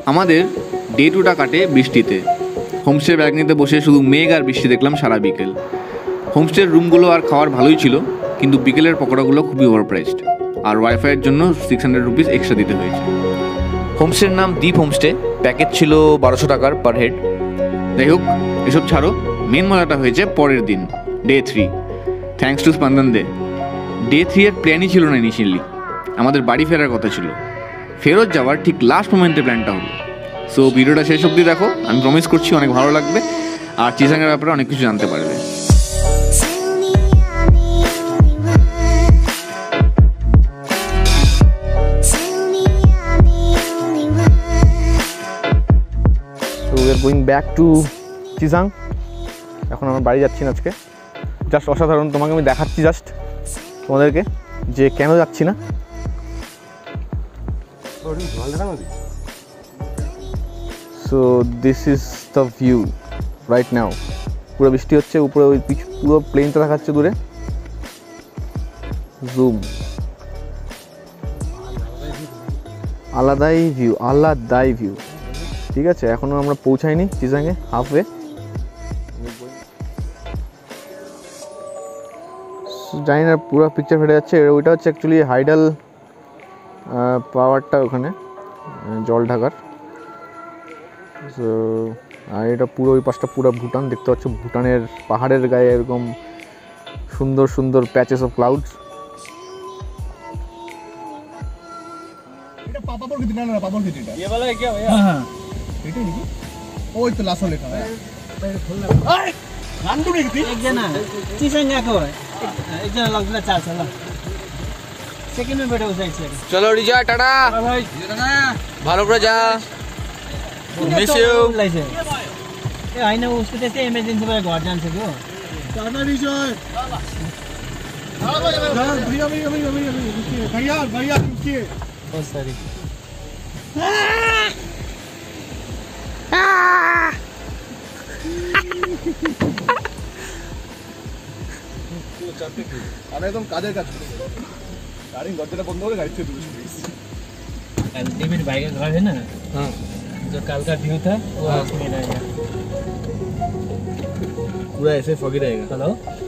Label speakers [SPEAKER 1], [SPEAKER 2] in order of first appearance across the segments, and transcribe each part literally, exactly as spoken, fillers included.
[SPEAKER 1] আমাদের ডে টুটা কাটে বৃষ্টিতে। হোমস্টে ব্যালকনিতে বসে শুধু মেঘ আর বৃষ্টি দেখলাম সারা বিকেল। হোমস্টের রুমগুলো আর খাওয়ার ভালোই ছিল, কিন্তু বিকেলের পকোড়াগুলো খুবই ওভারপ্রাইসড, আর ওয়াইফাইয়ের জন্য সিক্স হান্ড্রেড রুপিস এক্সট্রা দিতে হয়েছে। হোমস্টের নাম দ্বীপ হোমস্টে, প্যাকেজ ছিল বারোশো টাকার পার হেড। যাই হোক, এসব ছাড়ো, মেন মজাটা হয়েছে পরের দিন, ডে থ্রি। থ্যাঙ্কস টু স্পন্দন দে। ডে থ্রি এর প্ল্যানই ছিল না ইনিশিয়ালি, আমাদের বাড়ি ফেরার কথা ছিল। ফেরত যাওয়ার ঠিক লাস্ট মোমেন্টে প্ল্যানটা হলো। সো ভিডিওটা শেষ অবধি দেখো, আমি প্রমিস করছি অনেক ভালো লাগবে, আর চিজাংয়ের ব্যাপারে অনেক কিছু জানতে পারবে।
[SPEAKER 2] So we are going back to চিজাং। এখন আমরা বাড়ি যাচ্ছি না আজকে। জাস্ট অসাধারণ, তোমাকে আমি দেখাচ্ছি জাস্ট তোমাদেরকে যে কেন যাচ্ছি না। So this is the view right now. পুরো বৃষ্টি হচ্ছে, উপরে ওই পিছ পুরো প্লেনটা দেখাচ্ছে দূরে, জুম। আলাদাই ভিউ, আলাদাই ভিউ। ঠিক আছে, এখনও আমরা পৌঁছাইনি চিজাংয়ে, হাফওয়ে। জানি না পুরো পিকচার ফেটে যাচ্ছে। ওইটা হচ্ছে অ্যাকচুয়ালি হাইডাল পাওয়ারটা, ওখানে জল ঢাকার। সো আর এটা পুরো ওই পাশটা পুরো ভুটান, দেখতে পাচ্ছ ভুটানের পাহাড়ের গায়ে এরকম সুন্দর সুন্দর প্যাচেস অফ ক্লাউডস।
[SPEAKER 3] এটা পাপা বল কিনা না পাপা কিনা এটা ये वाला है क्या भैया? हां এটা নাকি ওই তো লাসো লেখা है এই গান্ডু নাকি এক जना চিসং গেকো এক जना লাগলে চার চলো সেকেন্ড মে বেটা উসাইড से
[SPEAKER 1] চলো রিজা, টাটা
[SPEAKER 3] ভাই টাটা,
[SPEAKER 1] ভালো করে যা, মিস ইউ।
[SPEAKER 3] ए हैन उसको त्यस्तै इमर्जेन्सी भएर घर जान्छ के हो। टाटा रिजय, हां भैया भैया भैया भैया भैया भैया रुकिए। Oh sorry. আরে একদম কাদের কাজ করে গাড়ি দরজাটা বন্ধ করে গাড়ি থেকে দূরে সরে গেছি। अल्टीमेट भाई का घर है ना, हाँ, जो कल का व्यू था वो आज में रहेगा,
[SPEAKER 2] पूरा ऐसे फॉगी रहेगा।
[SPEAKER 3] हेलो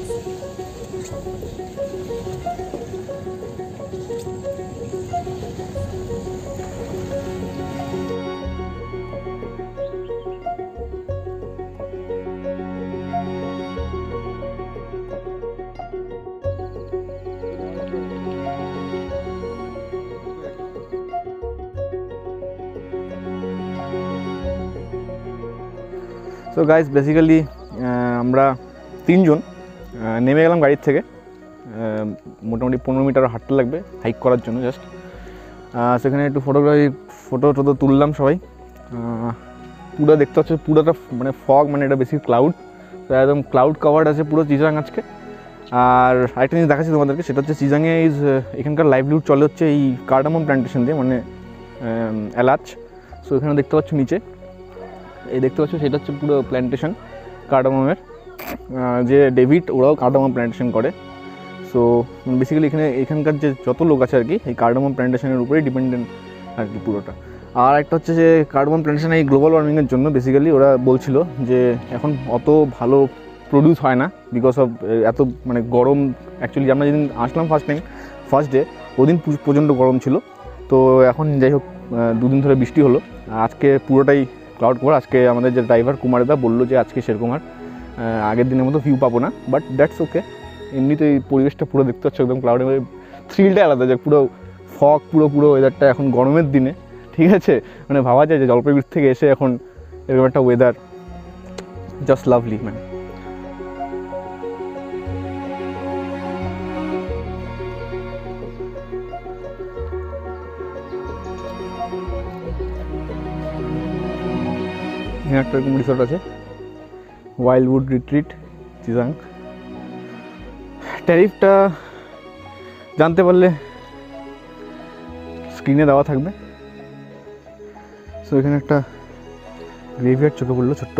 [SPEAKER 2] সো গাইজ বেসিক্যালি আমরা তিনজন নেমে গেলাম গাড়ির থেকে। মোটামুটি পনেরো মিটার হাঁটতে লাগবে হাইক করার জন্য। জাস্ট সেখানে একটু ফটোগ্রাফি ফটো টটো তুললাম সবাই। পুরো দেখতে হচ্ছে পুরোটা মানে ফগ, মানে এটা বেশি ক্লাউড, একদম ক্লাউড কাভার্ড আছে পুরো চিজাং আজকে। আর আরেকটা জিনিস দেখাচ্ছি তোমাদেরকে, সেটা হচ্ছে চিজাংয়ে ইজ এখানকার লাইভলিহুড চলে হচ্ছে এই কার্ডামম প্ল্যান্টেশন দিয়ে, মানে এলাচ। সো এখানে দেখতে পাচ্ছ নিচে, এই দেখতে পাচ্ছ সেটা হচ্ছে পুরো প্ল্যান্টেশন কার্ডামমের, যে ডেভিড ওরাও কার্ডামম প্ল্যান্টেশন করে। সো বেসিক্যালি এখানে এখানকার যে যত লোক আছে আর কি এই কার্ডামম প্ল্যান্টেশনের উপরেই ডিপেন্ডেন্ট আর কি পুরোটা। আর একটা হচ্ছে যে কার্ডামম প্ল্যান্টেশন এই গ্লোবাল ওয়ার্মিংয়ের জন্য বেসিক্যালি ওরা বলছিল যে এখন অত ভালো প্রডিউস হয় না, বিকজ অফ এত মানে গরম। অ্যাকচুয়ালি আমরা যেদিন আসলাম ফার্স্ট টাইম ফার্স্ট ডে ওদিন প্রচণ্ড গরম ছিল। তো এখন যাই হোক দুদিন ধরে বৃষ্টি হলো, আজকে পুরোটাই ক্লাউড কভার। আজকে আমাদের যে ড্রাইভার কুমারদা বললো যে আজকে সেরকম আর আগের দিনের মতো ভিউ পাবো না, বাট দ্যাটস ওকে। এমনিতে এই পরিবেশটা পুরো দেখতে হচ্ছে একদম ক্লাউডের মধ্যে, থ্রিলটাই আলাদা, যে পুরো ফগ পুরো পুরো ওয়েদারটা এখন গরমের দিনে। ঠিক আছে, মানে ভাবা যায় যে জলপাইগুড়ি থেকে এসে এখন এরকম একটা ওয়েদার, জাস্ট লাভলি ম্যান। এখানে একটা এরকম রিসোর্ট আছে, ওয়াইল্ডউড রিট্রিট চিজাং। ট্যারিফটা জানতে পারলে স্ক্রিনে দেওয়া থাকবে। সো এখানে একটা গ্রেভিয়ার্ড চোখে পড়লো ছোট্ট,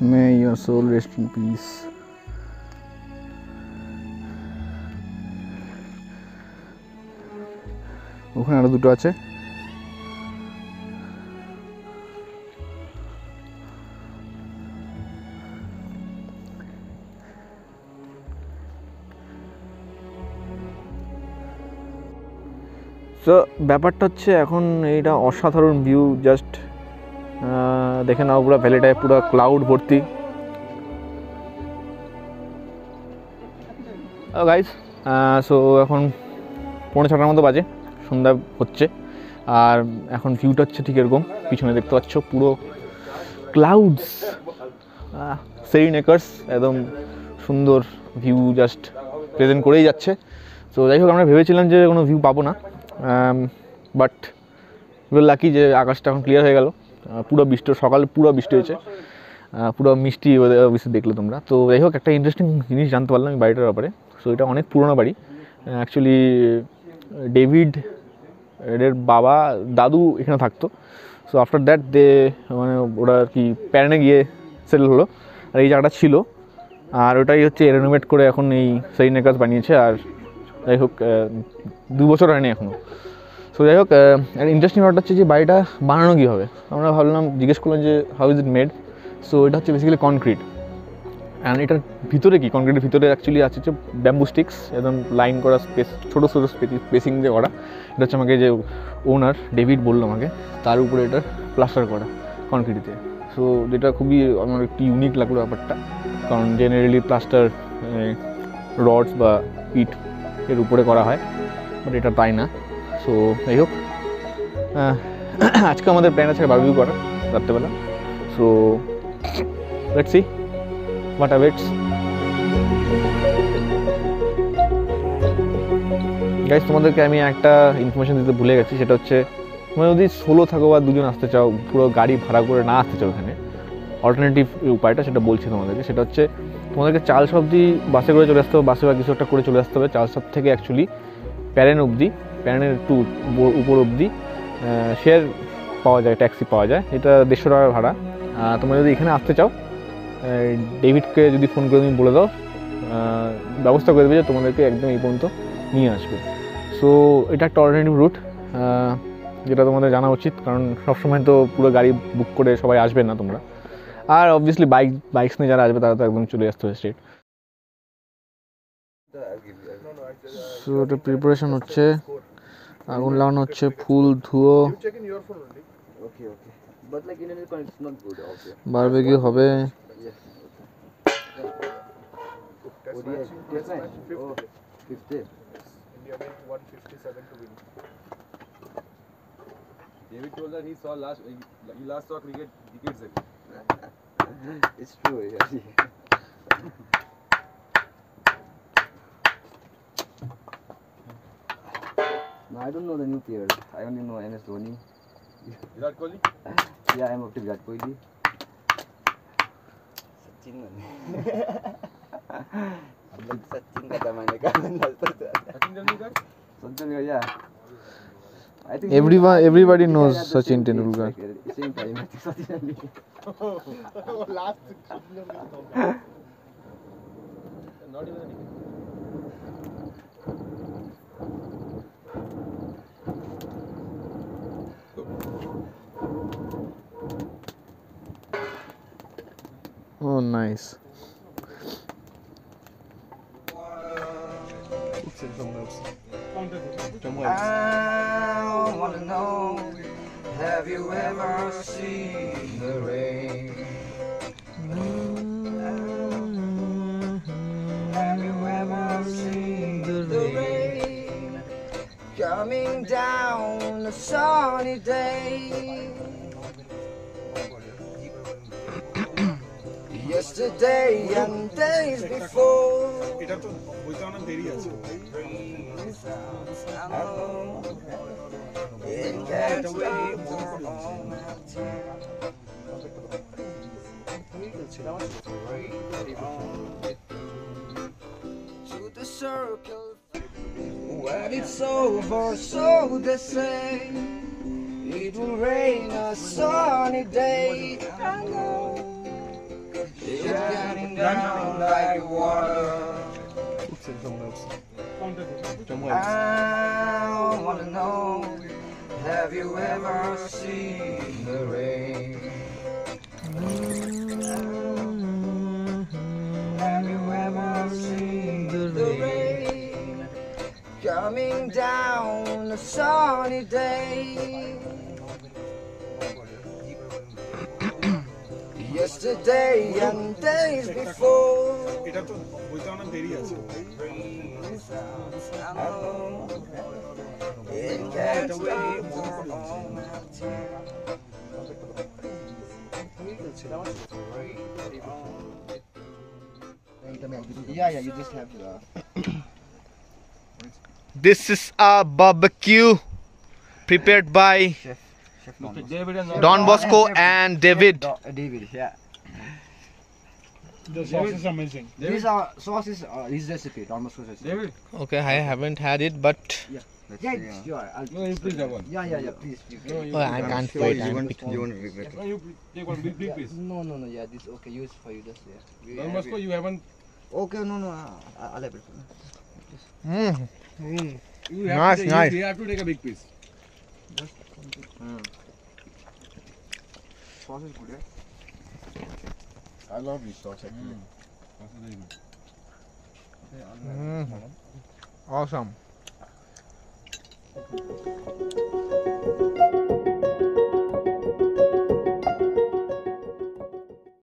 [SPEAKER 2] May your soul rest in peace. ওখানে আরো দুটো আছে। সো ব্যাপারটা হচ্ছে এখন এইটা অসাধারণ ভিউ, জাস্ট দেখে নাও পুরো ভ্যালিটায় পুরো ক্লাউড ভর্তি। গাইস সো এখন পৌনে ছটার মতো বাজে, সন্ধ্যা হচ্ছে, আর এখন ভিউটা হচ্ছে ঠিক এরকম। পিছনে দেখতে পাচ্ছ পুরো ক্লাউডস, সেরিন একর্স, একদম সুন্দর ভিউ জাস্ট প্রেজেন্ট করেই যাচ্ছে। তো যাই হোক, আমরা ভেবেছিলাম যে কোনো ভিউ পাবো না, বাট উইল লাকি যে আকাশটা এখন ক্লিয়ার হয়ে গেল। পুরো বৃষ্টি, সকালে পুরো বৃষ্টি হয়েছে, পুরো মিষ্টি অবশ্যই দেখলে তোমরা। তো যাই হোক, একটা ইন্টারেস্টিং জিনিস জানতে পারলাম এই বাড়িটার ব্যাপারে। সো এটা অনেক পুরোনো বাড়ি, অ্যাকচুয়ালি ডেভিড এর বাবা দাদু এখানে থাকতো। সো আফটার দ্যাট দে মানে ওরা আর কি প্যারেনে গিয়ে সেটেল হলো, আর এই জায়গাটা ছিল, আর ওটাই হচ্ছে রেনোভেট করে এখন এই সেরিন একর্স বানিয়েছে। আর যাই হোক, দু বছর হয়নি এখনও। সো যাই হোক, ইন্টারেস্টিং ব্যাপারটা হচ্ছে যে বাড়িটা বানানো কীভাবে। আমরা ভাবলাম, জিজ্ঞেস করলাম যে how is it made. So এটা হচ্ছে বেসিক্যালি কনক্রিট, অ্যান্ড এটার ভিতরে কি, কনক্রিটের ভিতরে অ্যাকচুয়ালি আছে হচ্ছে ব্যাম্বু স্টিক্স, একদম লাইন করা স্পেস, ছোটো ছোটো স্পেসিং দিয়ে করা। এটা হচ্ছে আমাকে যে ওনার ডেভিড বললো আমাকে, তার উপরে এটা প্লাস্টার করা কনক্রিটে। সো যেটা খুবই আমার একটু ইউনিক লাগলো ব্যাপারটা, কারণ জেনারেলি প্লাস্টার রডস বা ইট এর উপরে করা হয়, বাট এটা তাই না। সো যাই হোক, আজকে আমাদের প্ল্যান আছে বারবিকিউ করার রাত্রেবেলা। So let's see what awaits. Guys, তোমাদেরকে আমি একটা ইনফরমেশন দিতে ভুলে গেছি, সেটা হচ্ছে তোমরা যদি সোলো থাকো বা দুজন আসতে চাও, পুরো গাড়ি ভাড়া করে না আসতে চাও এখানে, অল্টারনেটিভ উপায়টা সেটা বলছি তোমাদেরকে। সেটা হচ্ছে তোমাদেরকে চালসা অবধি বাসে করে চলে আসতে হবে, বাসে বা কিছু একটা করে চলে আসতে হবে। চালসা থেকে অ্যাকচুয়ালি প্যারেন অবধি, প্যারেনের একটু উপর অবধি শেয়ার পাওয়া যায়, ট্যাক্সি পাওয়া যায়, এটা দেড়শো টাকা ভাড়া। তোমরা যদি এখানে আসতে চাও, ডেভিডকে যদি ফোন করে তুমি বলে দাও, ব্যবস্থা করে দেবে যে তোমাদেরকে একদম এই পর্যন্ত নিয়ে আসবে। সো এটা একটা অল্টারনেটিভ রুট, যেটা তোমাদের জানা উচিত, কারণ সবসময় তো পুরো গাড়ি বুক করে সবাই আসবে না তোমরা। আর অবভিয়াসলি বাইক বাইকস নিয়ে যারা আসবে তারা তো একদম চলে আসতে হবে স্ট্রেট। সো এটা প্রিপারেশন হচ্ছে, আগুন লাগানো হচ্ছে, ফুল ধুয়ো, বারবিকিউ হবে।
[SPEAKER 4] David told that he saw last he last saw cricket decades ago. It's true, yeah. No, I don't know the new players. I only know M S Dhoni. Virat Kohli? Yeah, I'm up to Virat Kohli. Sachin mane. हम लोग सचिन का जमाने का Sachin Tendulkar? Sachin Tendulkar, yeah. I think
[SPEAKER 2] Everyone, everybody knows Sachin Tendulkar.
[SPEAKER 4] Same time, I think Sachin Tendulkar. Last. Not even.
[SPEAKER 2] Oh, nice.
[SPEAKER 4] I wanna know, have you ever seen the rain? Have you ever seen the rain coming down a sunny day? Yesterday and days before. এটা তো বইতে অনেক দেরি আছে। To the circle when it's over, so they say it will rain a sunny day. I know. like water. I wanna know, have you ever seen the rain? Have you ever seen the rain coming down a sunny day? Yesterday and days before. It can't wait for all my Yeah, yeah, you just have to. Uh...
[SPEAKER 2] This is a barbecue prepared by
[SPEAKER 4] Chef, Chef
[SPEAKER 2] Don Bosco and David.
[SPEAKER 4] Uh, David, yeah.
[SPEAKER 3] The sauce is amazing.
[SPEAKER 4] These are sauces, uh, his recipe, Don Bosco's recipe. David?
[SPEAKER 2] Okay, I haven't had it, but
[SPEAKER 4] Yeah. Yeah, it's sure. I'll no, you please have one. Yeah, yeah, yeah, please. You can.
[SPEAKER 2] oh, I can't
[SPEAKER 4] sure
[SPEAKER 2] wait.
[SPEAKER 4] you
[SPEAKER 2] I'm
[SPEAKER 4] want,
[SPEAKER 2] picking.
[SPEAKER 4] you want to regret it.
[SPEAKER 3] No, you take one big, big
[SPEAKER 4] Yeah,
[SPEAKER 3] piece.
[SPEAKER 4] no, no, no, yeah, this okay, use for you, just yeah. We
[SPEAKER 3] Don
[SPEAKER 4] have
[SPEAKER 3] Bosco,
[SPEAKER 4] it.
[SPEAKER 3] you haven't.
[SPEAKER 4] Okay, no, no, uh, I'll have it.
[SPEAKER 2] Mm.
[SPEAKER 3] Mm. You have
[SPEAKER 2] Nice,
[SPEAKER 3] to,
[SPEAKER 2] nice.
[SPEAKER 3] You, you have to take a big piece.
[SPEAKER 4] Mm. Sauce is good, yeah? I love this sauce actually.
[SPEAKER 2] Mm. Awesome.